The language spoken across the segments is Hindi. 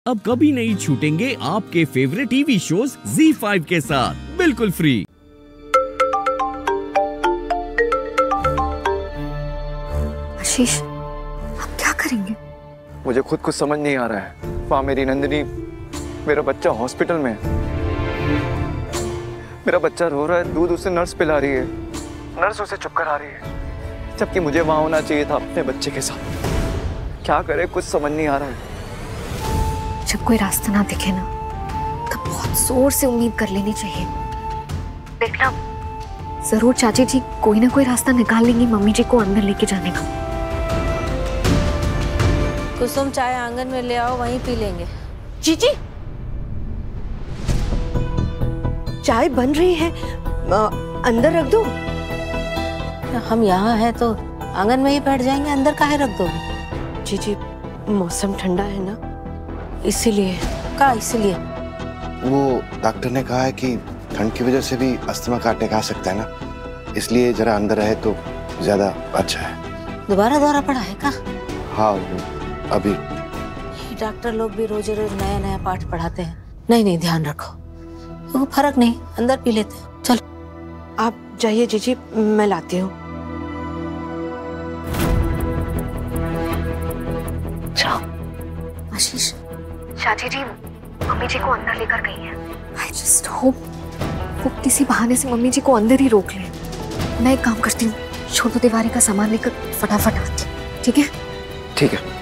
अब कभी नहीं छूटेंगे आपके फेवरेट टीवी शोज ZEE5 के साथ बिल्कुल फ्री। आशीष, आप क्या करेंगे? मुझे खुद कुछ समझ नहीं आ रहा है। वहाँ मेरी नंदिनी, मेरा बच्चा हॉस्पिटल में है। मेरा बच्चा रो रहा है, दूध उसे नर्स पिला रही है, नर्स उसे चुप करा रही है, जबकि मुझे वहाँ होना चाहिए था अपने बच्चे के साथ। क्या करे, कुछ समझ नहीं आ रहा है। जब कोई रास्ता ना दिखे ना, तब बहुत जोर से उम्मीद कर लेनी चाहिए। देखना, जरूर चाची जी कोई ना कोई रास्ता निकाल लेंगी मम्मी जी को अंदर लेके जाने का। कुसुम, चाय आंगन में ले आओ, वहीं पी लेंगे। जी जी, चाय बन रही है, अंदर रख दो। हम यहाँ हैं तो आंगन में ही बैठ जाएंगे, अंदर काहे रख दोगे? जी जी, मौसम ठंडा है ना, इसीलिए। का इसीलिए? वो डॉक्टर ने कहा है कि ठंड की वजह से भी अस्थमा का अटैक आ सकता है ना, इसलिए जरा अंदर रहे तो ज्यादा अच्छा है। दोबारा दौरा पड़ा है का? हाँ, अभी। डॉक्टर लोग भी रोज रोज नया नया पाठ पढ़ाते हैं। नहीं नहीं, ध्यान रखो, वो फर्क नहीं, अंदर पी लेते हैं। चलो आप जाइए जीजी, मैं लाती हूँ। आशीष, चाची जी मम्मी जी को अंदर लेकर गई हैं। I just hope वो किसी बहाने से मम्मी जी को अंदर ही रोक लें। मैं एक काम करती हूँ, छोटू तिवारी का सामान लेकर फटाफट आती हूँ। ठीक है? ठीक है।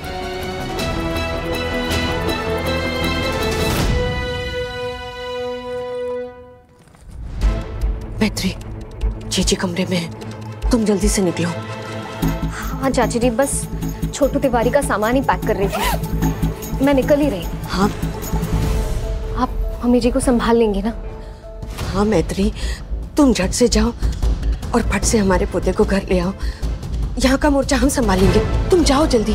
मैत्री, जीजी कमरे में है, तुम जल्दी से निकलो। हाँ चाची जी, बस छोटू तिवारी का सामान ही पैक कर रही थी, मैं निकल ही रही। हाँ, आप मम्मी जी को संभाल लेंगी ना? हाँ मैत्री, तुम झट से जाओ और फट से हमारे पोते को घर ले आओ। यहाँ का मोर्चा हम संभालेंगे, तुम जाओ जल्दी।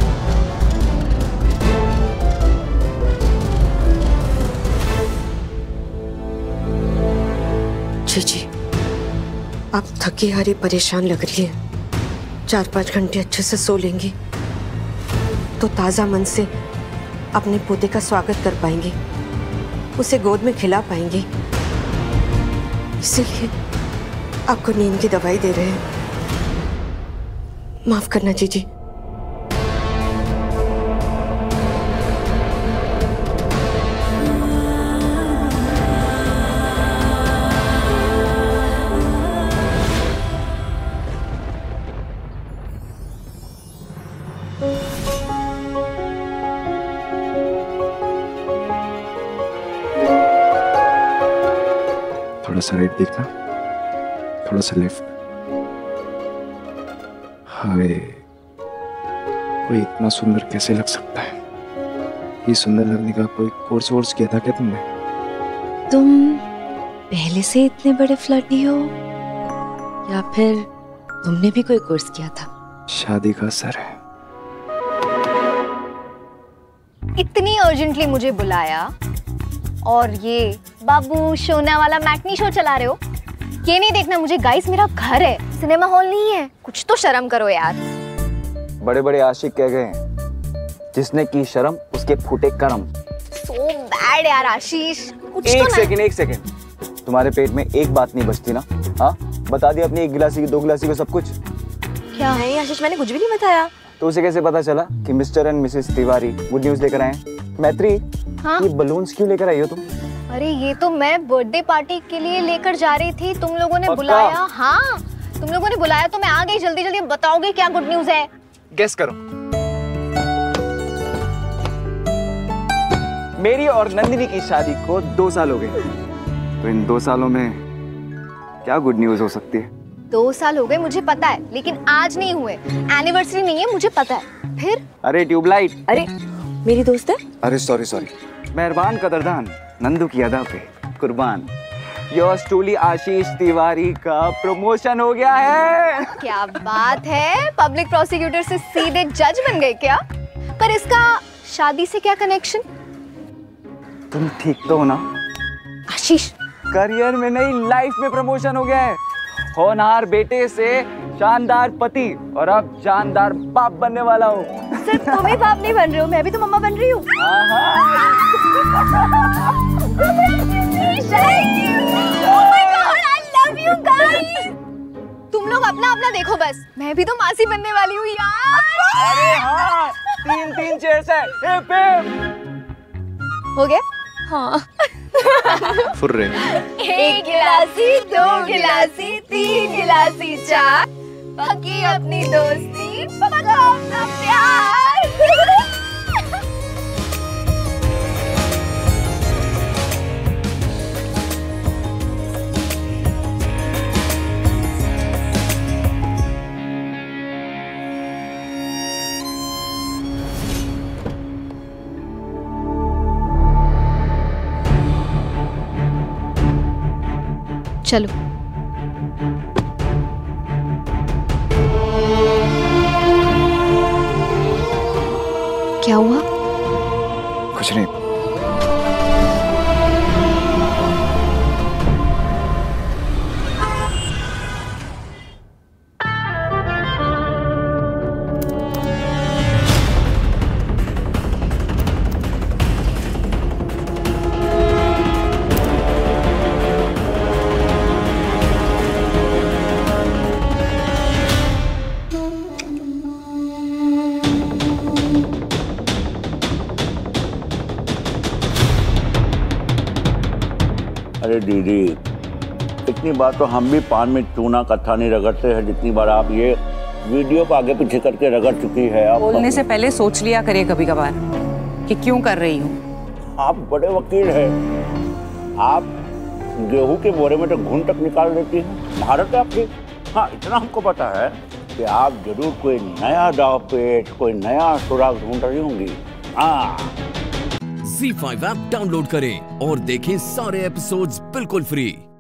जी, आप थकी हारी परेशान लग रही है। 4-5 घंटे अच्छे से सो लेंगी तो ताजा मन से अपने पोते का स्वागत कर पाएंगे, उसे गोद में खिला पाएंगे। इसीलिए आपको नींद की दवाई दे रहे हैं। माफ करना जीजी। थोड़ा सा राइट देखना, थोड़ा सा लेफ्ट। हाय, कोई इतना सुंदर कैसे लग सकता है? ये सुंदर लगने का कोई कोर्स वोर्स किया था क्या तुमने? तुम पहले से इतने बड़े फ्लर्टी हो या फिर तुमने भी कोई कोर्स किया था? शादी का असर है। इतनी अर्जेंटली मुझे बुलाया और ये बाबू सोना वाला मैटनी शो चला रहे हो? ये नहीं देखना मुझे? गाइस, मेरा घर है, सिनेमा हॉल नहीं है। कुछ तो शर्म करो यार। बड़े बड़े आशिक कह गए हैं, जिसने की शर्म उसके फूटे कर्म। सो बैड यार आशीष, कुछ एक तो सेकंड, एक सेकंड, तुम्हारे पेट में एक बात नहीं बचती ना? हाँ, बता दिया अपनी 1 गिलासी की 2 गिलासी को सब कुछ। क्या है आशीष, मैंने कुछ भी नहीं बताया। तो उसे कैसे पता चला कि Mr and Mrs Tiwari good news लेकर आए? मैत्री, हाँ? ये बलून्स क्यों लेकर आई हो तुम? अरे ये तो मैं बर्थडे पार्टी के लिए लेकर जा रही थी, तुम लोगों ने पक्का? बुलाया। हाँ, तुम लोगों ने बुलाया तो मैं आ गई। जल्दी जल्दी बताओगे क्या गुड न्यूज है? गेस करो। मेरी और नंदिनी की शादी को 2 साल हो गए, तो इन 2 सालों में क्या गुड न्यूज हो सकती है? 2 साल हो गए मुझे पता है, लेकिन आज नहीं हुए। एनिवर्सरी नहीं है, मुझे पता है। फिर? अरे ट्यूबलाइट। अरे मेरी दोस्त है। अरे सॉरी। मेहरबान कदरदान, नंदू की अदा पे कुर्बान। योर्स ट्रूली आशीष तिवारी का प्रमोशन हो गया है। क्या बात है, पब्लिक प्रोसिक्यूटर से सीधे जज बन गए क्या? पर इसका शादी से क्या कनेक्शन? तुम ठीक तो हो ना? आशीष, करियर में नहीं, लाइफ में प्रमोशन हो गया है। होनहार बेटे से शानदार पति और अब जानदार बाप बनने वाला हूँ। सिर्फ तुम ही बाप नहीं बन रहे हो, मैं भी तो मम्मा बन रही हूँ। तुम लोग अपना अपना देखो बस, मैं भी तो मासी बनने वाली हूँ यार। अरे हाँ, 3-3 चेयर्स है। हो गया? हाँ। फुर्रे। 1 गिलासी, 2 गिलासी, 3 गिलासी, 4 पक्की अपनी दोस्ती, पक्का अपना प्यार। चलो। क्या हुआ? कुछ नहीं। अरे दीदी, इतनी बार तो हम भी पान में चूना कत्था नहीं रगड़ते हैं जितनी बार आप ये वीडियो को आगे पीछे करके रगड़ चुकी है। आप बोलने से पहले सोच लिया करिए कभी कभार कि क्यों कर रही हूँ। आप बड़े वकील हैं, आप गेहूं के बोरे में तो घुन तक निकाल देती हैं। महारत है आपकी। हाँ, इतना हमको पता है कि आप जरूर कोई नया दाव पेच, कोई नया सुराग ढूंढ रही होंगी। हाँ, ZEE5 ऐप डाउनलोड करें और देखें सारे एपिसोड्स बिल्कुल फ्री।